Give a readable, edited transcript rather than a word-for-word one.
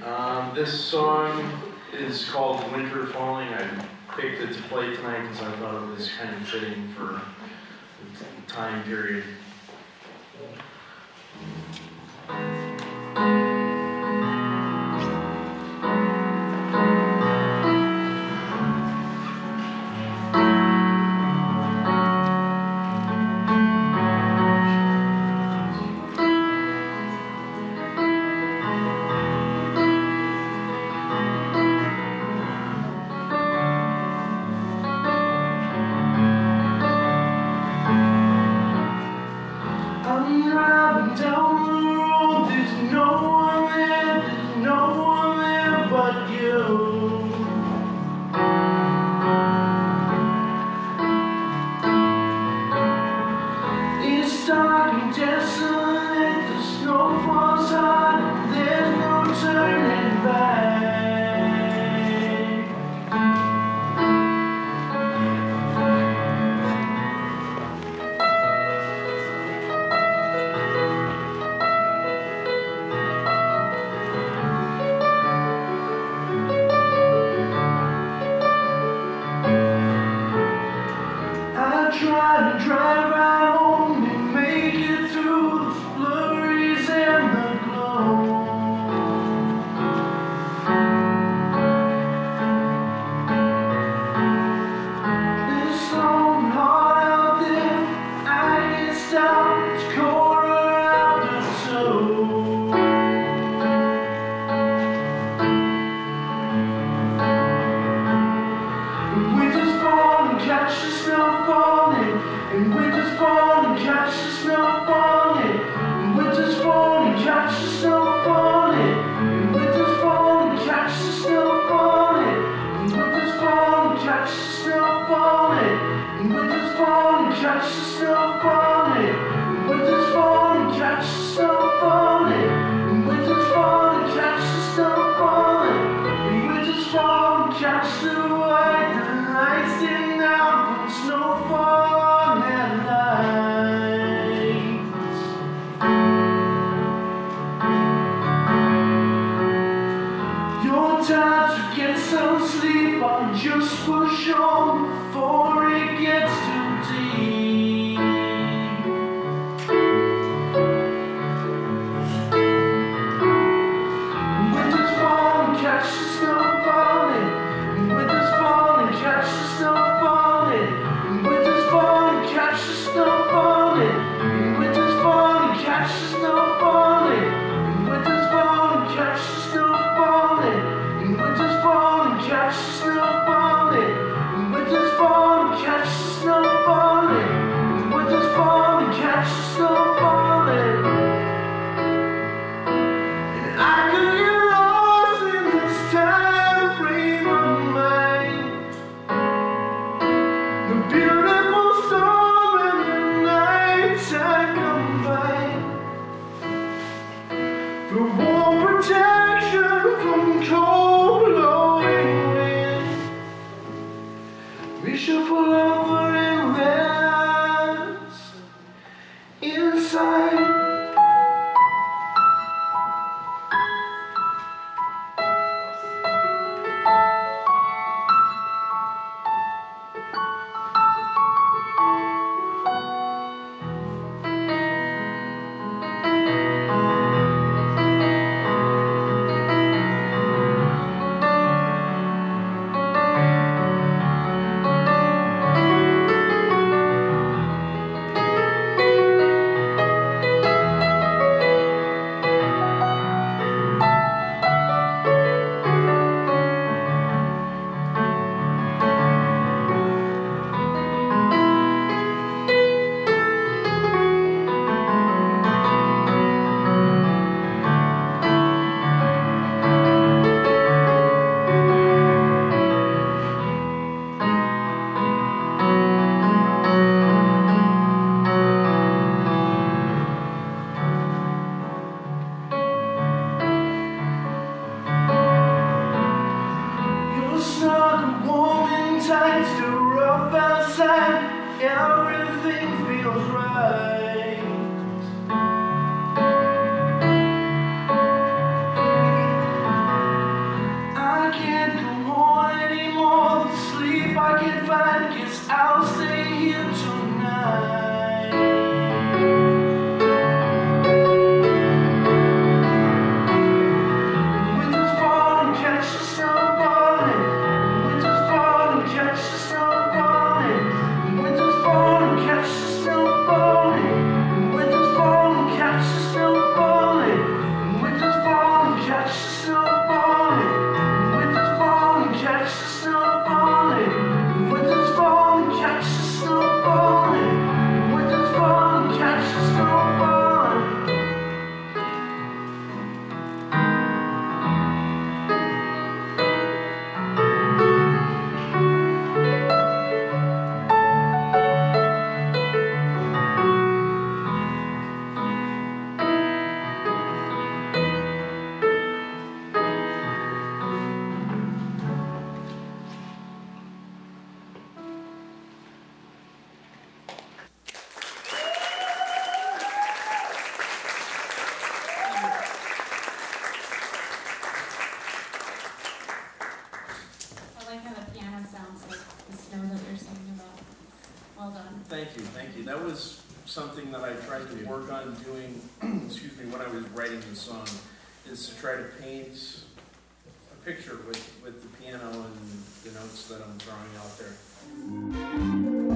This song is called Winter Falling. I picked it to play tonight because I thought it was kind of fitting for the time period. Try to drive right home and make it through the flurries and the glow. It's long and hard out there. I get stopped, it's quarter after two. And winter's falling, catch the snow falling. And winter's falling, catch the snow falling. And winter's falling, catch the snow falling. And winter's falling, catch the snow falling. And winter's falling, catch the snow falling. And winter's falling, catch the snow falling. And winter's falling, catch the snow falling. And winter's falling, catch the snow falling. And winter's falling, catch the white. The lights dim down from snowfall and lights. Your time to get some sleep. I'll just push on before it gets too deep. Winter's falling, catch the snow falling. Winter's falling, catch the snow falling. Winter's falling, catch the snow falling. Winter's falling, catch the snow falling. Winter's falling, catch the snow falling. Winter's falling, catch the snow falling. Winter's falling, catch the snow falling. falling, winter's falling, catch the snow falling. Winter's falling, catch the snow falling. Winter's falling, catch the snow falling. I like how the piano sounds like the snow that you're singing about. Well done. Thank you, thank you. That was something that I tried to work on doing, excuse me, when I was writing the song, is to try to paint a picture with the piano and the notes that I'm throwing out there.